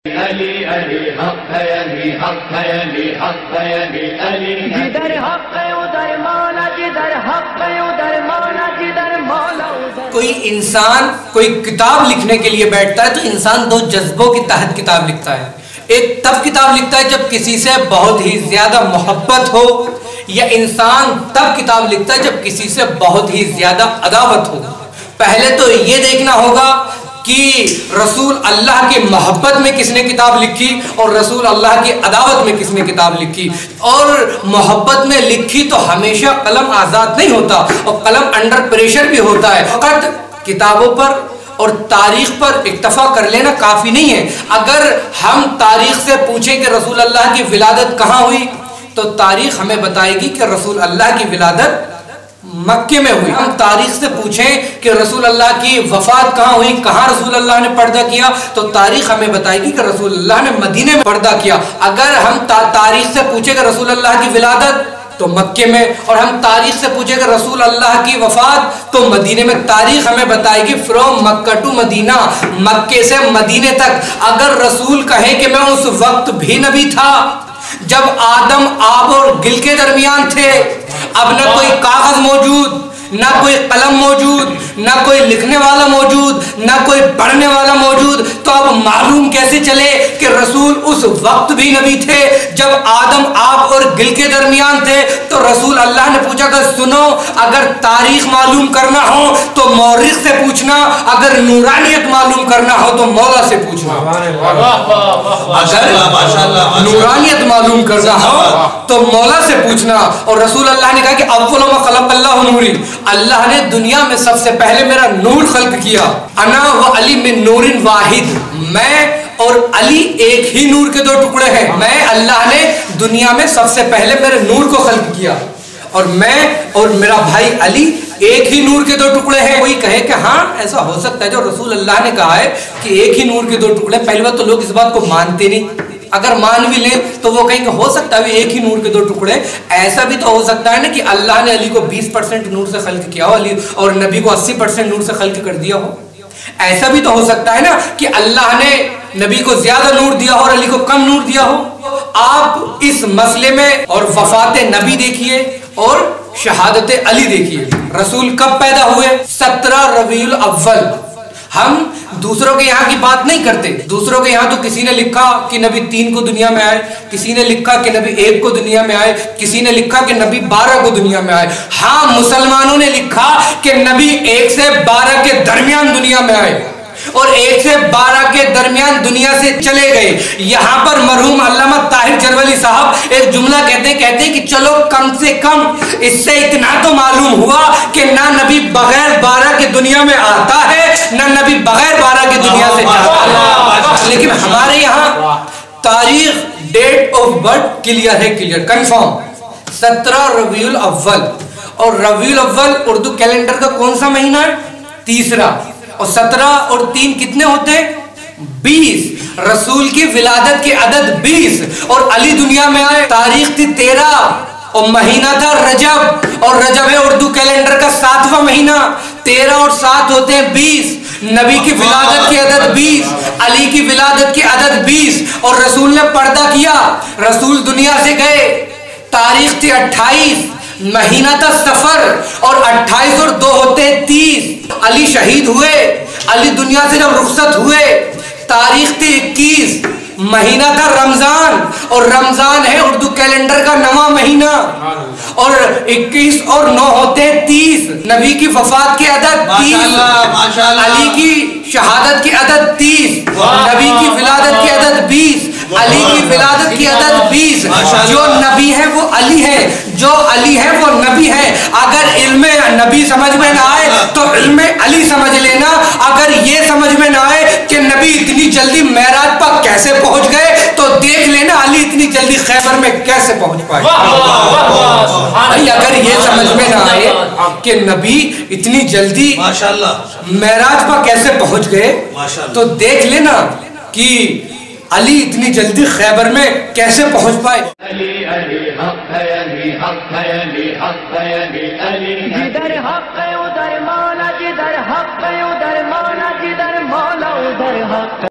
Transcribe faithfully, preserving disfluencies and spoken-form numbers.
علی علی حق ہے علی حق ہے علی حق ہے علی علی جدھر حق ہے ادھر مولا جدھر حق ہے ادھر مولا جدھر مولا ادھر. کوئی انسان کوئی کتاب لکھنے کے لیے بیٹھتا ہے تو انسان دو جذبوں کے تحت کتاب لکھتا ہے. ایک تب کتاب لکھتا ہے جب کسی سے بہت ہی زیادہ محبت ہو، یا انسان تب کتاب لکھتا ہے جب کسی سے بہت ہی زیادہ عداوت ہو. پہلے تو یہ دیکھنا ہوگا کہ رسول اللہ کی محبت میں کس نے کتاب لکھی اور رسول اللہ کی عداوت میں کس نے کتاب لکھی. اور محبت میں لکھی تو ہمیشہ قلم آزاد نہیں ہوتا، اور قلم انڈر پریشر بھی ہوتا ہے. فقط کتابوں پر اور تاریخ پر اکتفا کر لینا کافی نہیں ہے. اگر ہم تاریخ سے پوچھیں کہ رسول اللہ کی ولادت کہاں ہوئی تو تاریخ ہمیں بتائے گی کہ رسول اللہ کی ولادت مکے میں ہوئی. ہم تاریخ سے پوچھیں کہ رسول اللہ کی وفات کہاں ہوئی، کہاں رسول اللہ نے پردہ کیا، تو تاریخ ہمیں بتائے گی کہ رسول اللہ نے مدینے میں پردہ کیا. اگر ہم تاریخ سے پوچھیں کہ رسول اللہ کی ولادت تو مکے میں، اور ہم تاریخ سے پوچھیں کہ رسول اللہ کی وفات تو مدینے میں. تاریخ ہمیں بتائے گی فرام مکہ ٹو مدینہ، مکے سے مدینے تک. اگر رسول کہیں کہ میں اس وقت بھی نبی تھا جب آدم آب اور گل کے درمیان تھے، اب نہ کوئی کاغذ موجود، نہ کوئی قلم موجود، نہ کوئی لکھنے والا موجود، نہ کوئی پڑھنے والا موجود، تو اب معلوم کیسے چلے کہ رسول اس وقت بھی نبی تھے جب آدم آب اور گل کے درمیان تھے؟ تو رسول اللہ نے پوچھا کہ سنو، اگر تاریخ معلوم کرنا ہو تو مورخ سے پوچھنا، اگر نورانیت معلوم کرنا ہو تو مولا سے پوچھنا. اگر نورانیت معلوم کرنا ہو تو مولا سے پوچھنا. اور رسول اللہ نے کہا کہ اول ما خلق اللہ نوری، اللہ نے دنیا میں سب سے پہلے میرا نور خلق کیا. انا و علی من نور واحد، میں اور علی ایک ہی نور کے دو ٹکڑے ہیں. میں اللہ نے دنیا میں سب سے پہلے میرے نور کو خلق کیا، اور میں اور میرا بھائی علی ایک ہی نور کے دو ٹکڑے ہیں. کوئی کہے کہ ہاں ایسا ہو سکتا ہے جو رسول اللہ نے کہا ہے کہ ایک ہی نور کے دو ٹکڑے، پہلی بات تو لوگ اس بات کو مانتے نہیں. اگر مان بھی لیں تو وہ کہیں کہ ہو سکتا ہے ایک ہی نور کے دو ٹکڑے. ایسا بھی تو ہو سکتا ہے نا کہ اللہ نے علی کو بیس پرسنٹ نور سے خلق کیا ہو، علی اور نبی کو اسی پرسنٹ نور سے خلق کر دیا ہو. ایسا بھی تو ہو سکتا ہے نا کہ اللہ نے نبی کو زیادہ نور دیا ہو اور علی کو کم نور دیا ہو. آپ اس مسئلے میں اور وفات نبی دیکھیے اور شہادت علی دیکھیے. رسول کب پیدا ہوئے؟ سترہ ربیع الاول. ہم دوسروں کے یہاں کی بات نہیں کرتے. دوسروں کے یہاں تو کسی نے لکھا کہ نبی تین کو دنیا میں آئے، کسی نے لکھا کہ نبی ایک کو دنیا میں آئے، کسی نے لکھا کہ نبی بارہ کو دنیا میں آئے. ہاں، مسلمانوں نے لکھا کہ نبی ایک سے بارہ کے درمیان دنیا میں آئے اور ایک سے بارہ کے درمیان دنیا سے چلے گئے. یہاں پر مرحوم علامہ طاہر جرولی صاحب ایک جملہ کہتے ہیں کہتے ہیں کہ چلو کم سے کم اس سے اتنا تو معلوم ہوا کہ نہ نبی بغیر بارہ کے دنیا میں آتا ہے، نہ نبی بغیر بارہ کے دنیا سے جاتا ہے. لیکن ہمارے یہاں تاریخ، ڈیٹ آف برتھ کلیئر ہے، کلیئر کنفرم سترہ ربیع الاول. اور ربیع الاول اردو کیلنڈر کا کون سا مہینہ ہے؟ تیسرا. اور سترہ اور تین کتنے ہوتے ہیں؟ بیس. رسول کی ولادت کی عدد بیس اور علی دنیا میں آئے تاریخ تھی تیرہ اور مہینہ تھا رجب، اور رجب ہے اردو کیلنڈر کا ساتواں مہینہ. تیرہ اور سات ہوتے ہیں بیس. نبی کی ولادت کی عدد بیس، علی کی ولادت کی عدد بیس، اور رسول نے پردہ کیا، رسول دنیا سے گئے. تاریخ تھی اٹھائیس، مہینہ تھا سفر، اور اٹھائیس اور دو ہوتے ہیں تیس. علی شہید ہوئے، علی دنیا سے جب رخصت ہوئے. تاریخ تھی اکیس، مہینہ تھا رمضان، اور رمضان ہے اردو کیلنڈر کا نواں مہینہ. اور اکیس اور نو ہوتے تیس. نبی کی وفات کی عدد تیس، علی کی شہادت کی عدد تیس، نبی کی ولادت کی عدد بیس، علی کی ولادت کی عدد بیس. جو نبی ہے وہ علی ہے، جو علی ہے وہ نبی ہے. اگر علم نبی سمجھ میں نہ آئے تو علم علی سمجھ لینا. اگر یہ سمجھ میں نہ آئے کہ نبی اتنی جلدی معراج پر کیسے پہنچ گئے تو دیکھ لینا علی اتنی جلدی خیبر میں کیسے پہنچ پائے. اگر یہ سمجھ میں نہ آئے کہ نبی اتنی جلدی معراج پر کیسے پہنچ گئے تو دیکھ لینا کہ علی اتنی جلدی خیبر میں کیسے پہنچ پائے. علی علی حق ہے علی حق ہے علی حق ہے علی علی جدھر حق ہے ادھر مولا جدھر حق ہے ادھر مولا جدھر مولا ادھر حق.